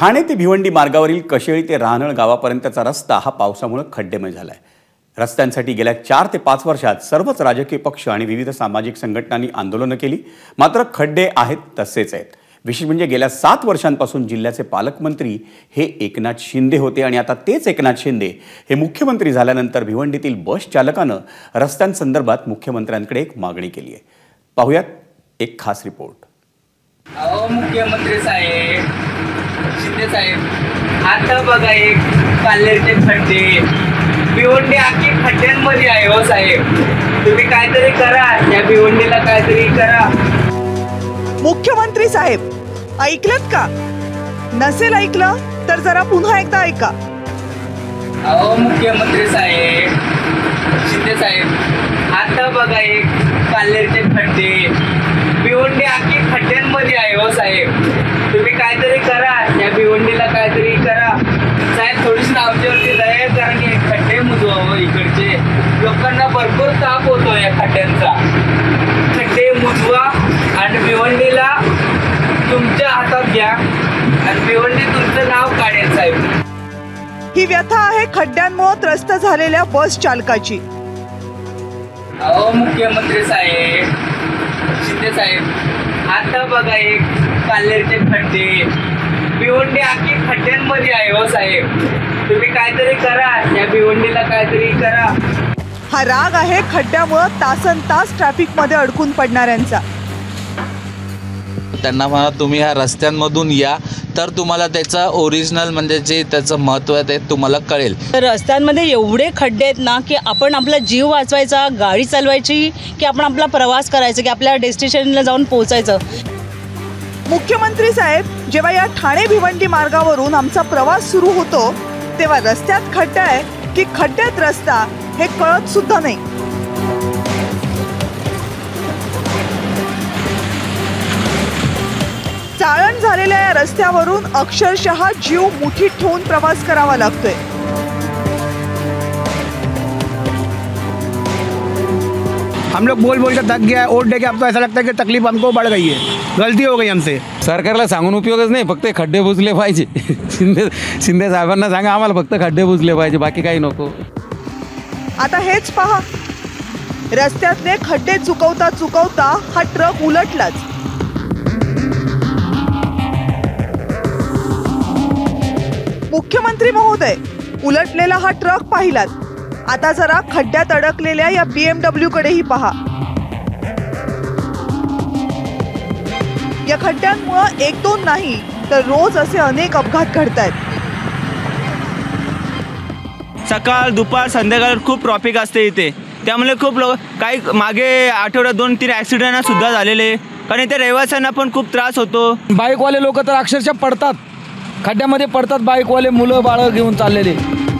ठाणे ते भिवंडी मार्गावरील कशेळी ते राहनळ गावापर्यंतचा रस्ता हा पावसामुळे खड्डेमय झालाय। रस्त्यांसाठी गेल्या 4 ते 5 वर्षात सर्वच राजकीय पक्ष आणि विविध सामाजिक संघटनांनी आंदोलनं केली, मात्र खड्डे आहेत तसेच आहेत। विशेष म्हणजे गेल्या 7 वर्षांपासून जिल्ह्याचे पालकमंत्री हे एकनाथ शिंदे होते आणि आता तेच एकनाथ शिंदे हे मुख्यमंत्री झाल्यानंतर भिवंडीतील बस चालकानं रस्त्यांसंदर्भात मुख्यमंत्र्यांकडे एक मागणी केली आहे। पाहूयात एक खास रिपोर्ट। मुख्यमंत्री साहेब, शिंदे साहेब, आता बघा एक काल्हेरचे खड्डे, भिवंडी आखी खड्ड्यांमध्ये आहे हो साहेब। तुम्ही काहीतरी करा, या भिवंडीला काहीतरी करा। मुख्यमंत्री साहेब, ऐकलत का? नसेल ऐकलं तर जरा पुन्हा एकदा ऐका। मुख्यमंत्री साहेब, शिंदे साहेब, आता बघा एक काल्हेरचे खड्डे, भिवंडी आखी खड्ड्यांमध्ये आहे हो साहेब। तुम्ही काहीतरी करा, या भिवंडीला काहीतरी करा साहेब। थोडीशी आमच्यावरती दया करा की खड्डे मुजवा, इकडचे लोकांना भरपूर ताप होतो या खड्ड्यांचा। खड्डे मुजवा आणि भिवंडीला तुमच्या हातात घ्या आणि भिवंडी तुमचं नाव काढेल साहेब। ही व्यथा आहे खड्ड्यांमुळे त्रस्त झालेल्या बस चालकाची। मुख्यमंत्री साहेब, शिंदे साहेब, आता बघा एक काल्हेरचे खड्डे, भिवंडी आखी खड्ड्यांमध्ये आहे हो साहेब। तुम्ही काहीतरी करा, या भिवंडीला काहीतरी करा। हा राग आहे खड्ड्यामुळे तासनतास ट्रॅफिक मध्ये अडकून पडणाऱ्यांचा। त्यांना म्हणा तुम्ही ह्या रस्त्यांमधून या, तर तुम्हाला त्याचा ओरिजिनल म्हणजे जे त्याचं महत्त्व आहे ते तुम्हाला कळेल। रस्त्यांमध्ये एवढे खड्डे आहेत ना की आपण आपला जीव वाचवायचा, गाडी चालवायची की आपण आपला प्रवास करायचा की आपल्या डेस्टिनेशनला जाऊन पोहोचायचं। मुख्यमंत्री साहेब, जेव्हा या ठाणे भिवंडी मार्गावरून आमचा प्रवास सुरू होतो तेव्हा रस्त्यात खड्डा आहे की खड्ड्यात रस्ता हे कळत सुद्धा नाही। चाळण झालेल्या या रस्त्यावरून अक्षरशः जीव मुठीत ठेवून प्रवास करावा लागतोय। हम लोग बोल बोल के थक गया है, वोट दे के अब तो ऐसा लगता है कि तकलीफ हमको बढ़ गई है, गलती हो गई हमसे। सरकारला सांगून उपयोगच नाही, फक्त खड्डे बुजले पाहिजे। शिंदे साहेबांना सांगा आम्हाला फक्त खड्डे बुजले पाहिजे, बाकी काही नको। आता हेच पहा, रस्त्यातले खड्डे चुकवता चुकवता हा ट्रक उलटलाच। मुख्यमंत्री महोदय, उलटलेला हा ट्रक पाहिलात, आता जरा खड्ड्यात अडकलेल्या या BMW कडेही पहा। या खड्ड्यांमुळे 1-2 नाही तर रोज असे अनेक अपघात घडतायत। सकाळ दुपार संध्याकाळ खूप ट्रॉफिक असते इथे, त्यामुळे खूप लोक काही मागे आठवड्यात 2-3 ॲक्सिडेंट सुद्धा झालेले, कारण इथे रहिवाशांना पण खूप त्रास होतो। बाईकवाले लोक तर अक्षरशः पडतात, खड्ड्यामध्ये पडतात, बाईकवाले मुलं बाळ घेऊन चाललेले।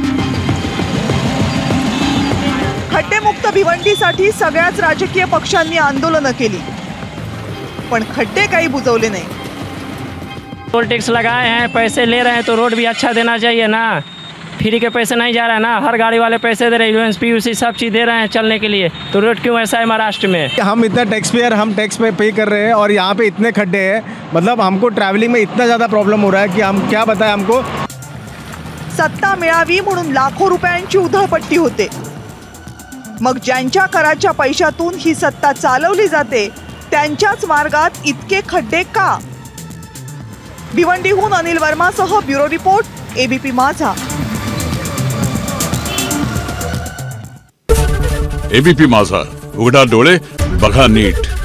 खड्डेमुक्त भिवंडीसाठी सगळ्याच राजकीय पक्षांनी आंदोलनं केली, पण खड्डे काही बुजवले नाही। टोल टैक्स लगाए हैं, पैसे ले रहे हैं तो रोड भी अच्छा देना चाहिए ना। फ्री के पैसे नहीं जा रहा है ना, हर गाड़ी वाले पैसे दे रहे हैं, PUC सब चीज़ दे रहे हैं चलने के लिए, तो रोड क्यों ऐसा है महाराष्ट्र में? हम इतना टैक्स पेयर, हम टैक्स पे कर रहे हैं और यहाँ पे इतने खड्डे हैं, मतलब हमको ट्रैवलिंग में इतना ज़्यादा प्रॉब्लम हो रहा है कि हम क्या बताएं हमको। सत्ता मिळावी म्हणून लाखो रुपयांची उधळपट्टी होते, मग ज्यांच्या कराच्या पैशातून ही सत्ता चालवली जाते त्यांच्याच मार्गात इतके खड्डे का? भिवंडीहून अनिल वर्मासह bureau report, ABP Majha. ABP माझा, उघडा डोळे बघा नीट।